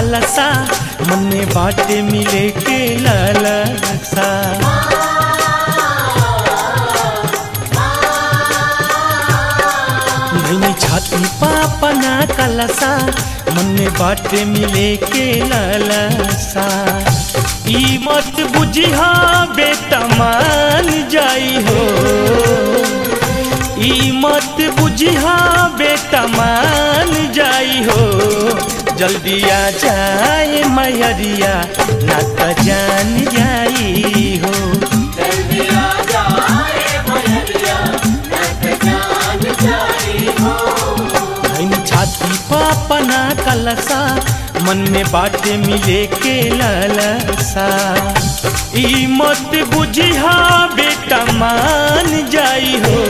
कलसा मन में बाटे मिले के लालसा। धैनी छाती पापना कलसा मन में बाटे मिले के लालसा। ई मत बुझिहा बेटा मान जाई हो, ई मत बुझिहा बेटा मान जाई हो। जल्दी आ जाए मैरिया ना त जान जाई हो। जल्दी आ जाए मैरिया ना त जान जाई हो। धैनी छाती पापना कलसा मन में बाटे मिले के लालसा। ई मत बुझिहा बेटा मान जाई हो,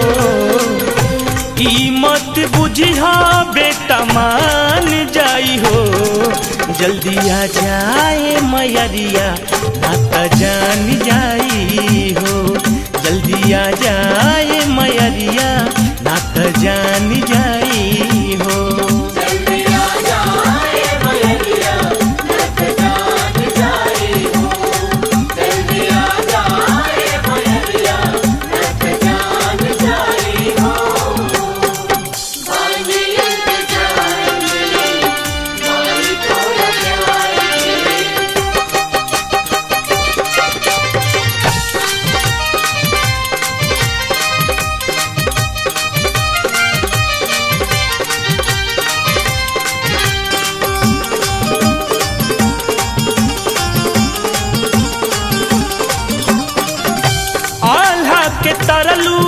ई मत बुझिहा बेटा मान जाई हो। जल्दी आ जाए मैरिया ना त जान जाई हो। जल्दी आ जाए मैरिया ना त जान जाई हो। जल्दी आ जाए मैरिया ना त जान जाई हो। जल्दी आ जाए मैरिया ना त जान जाई हो। बानी इंतजार में माई थोड़ा प्यार आल्हा के तरलू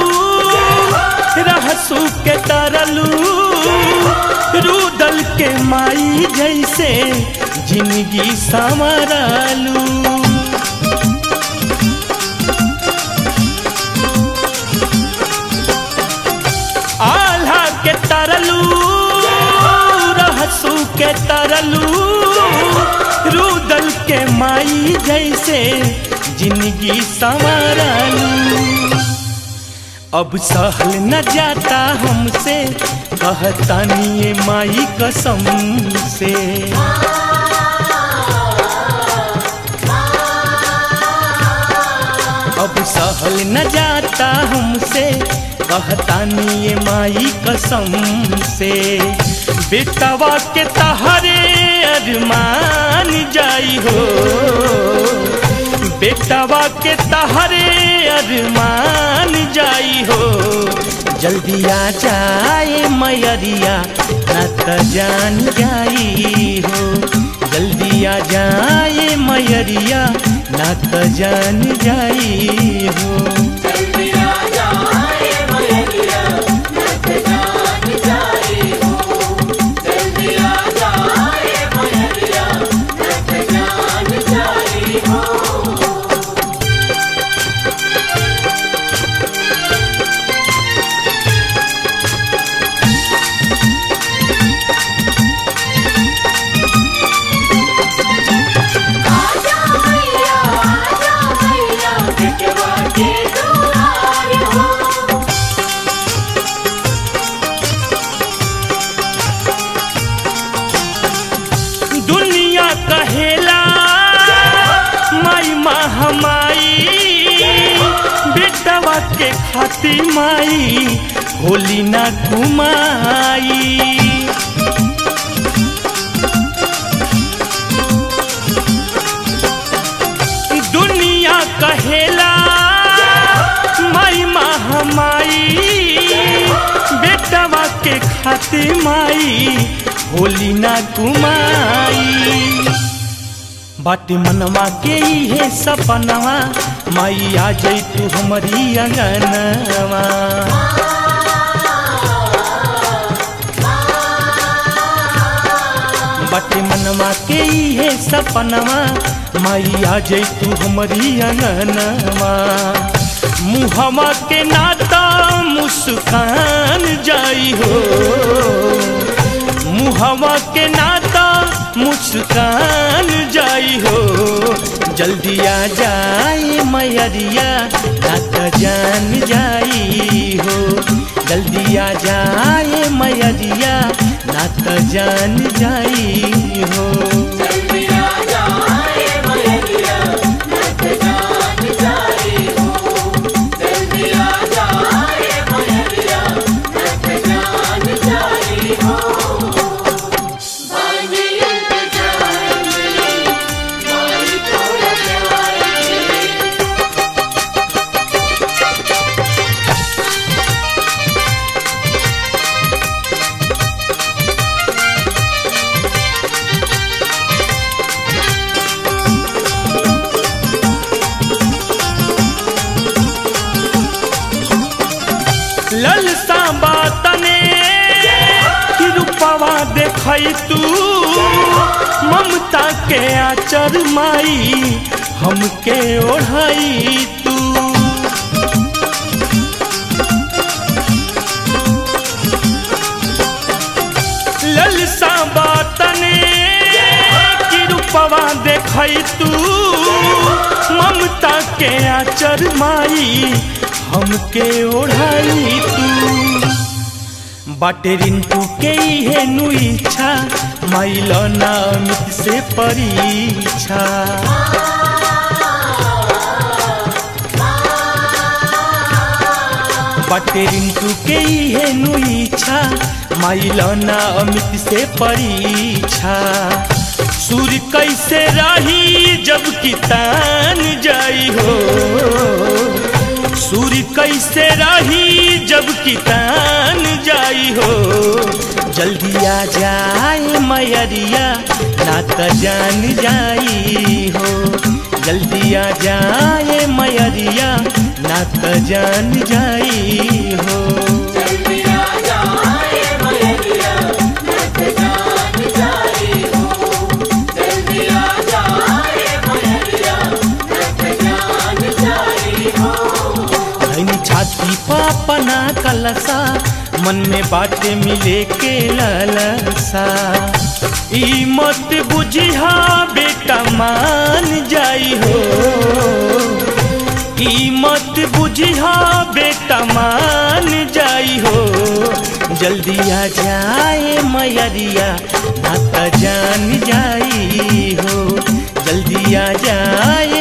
रहसू के तरलू रूदल के माई जैसे जिंदगी संवरलू। आल्हा के तरलू रहसू के तरलू रूदल के माई जैसे जिंदगी संवरलू। अब सहल न जाता हमसे कहतानी ये माई कसम से। अब सहल न जाता हमसे कहतानी ये माई कसम से। बेटवा के तहरे अरमान जाई हो, बेटवा के तहरे अरमान जाई हो। जल्दी आ जाए मैरिया ना त जान जाई हो। जल्दी आ जाए मैरिया ना त जान जाई हो। जल्दी आ जाए मैरिया ना त जान जाई हो। जल्दी आ जाए मैरिया ना त जान जाई हो। आजा मैया बेटवा के दुआर हो। दुनिया कहेला माई महामाई, बेटवा के खाती माई होली ना घुमाई। दुनिया कहेला माई महामाई, बेटवा के खाती माई होली ना घुमाई। बाटे मनवा के इहे सपनवा माई आ जाई तू हमारी अंगनवा। बाटे मनवा के इहे सपनवा माई आ जाई तू हमारी अंगनवा। मुहवा के नाता मुस्कान जाई हो, मुहवा के नाता मुस्कान जाई हो। जल्दी आ जाए मैयरिया ना त जान जाई हो। जल्दी आ जाए मैयरिया ना त जान जाई हो। जल्दी आ जाए मैयरिया ना त जान जाई हो। जल्दी आ जाए मैयरिया ना त जान जाई हो। बानी इंतजार में माई तोरा प्यार के। ललसा बातने कि रूपवा देखई तू ममता के आचर माई हमके ओढ़ाई तू। ललसा बातने कि रूपवा देखई तू ममता के आचर माई हमके ओढ़ाई तू। बाटे रिंटू के है नु इच्छा माइलो ना अमित से परीक्षा। बाटे रिंटू के है नु इच्छा माइलो ना अमित से परीक्षा। सूर्य कैसे रही जब कि तान जाई हो। सूर्य कैसे रही जब कि तान जाई हो। जल्दी आ जाए मैयरिया ना त जान जाई हो। जल्दी आ जाए मैयरिया ना त जान जाई हो। जल्दी आ जाए मैयरिया ना त जान जाई हो। जल्दी आ जाए मैयरिया ना त जान जाई हो। धनी छाती पापना कलसा मन में बाटे मिले के लालसा। ई मत बुझिहा बेटा मान जाई हो। ई मत बुझिहा बेटा मान जाई हो। जल्दी आ जाए मैयरिया ना त जान जाई हो। जल्दी आ जाए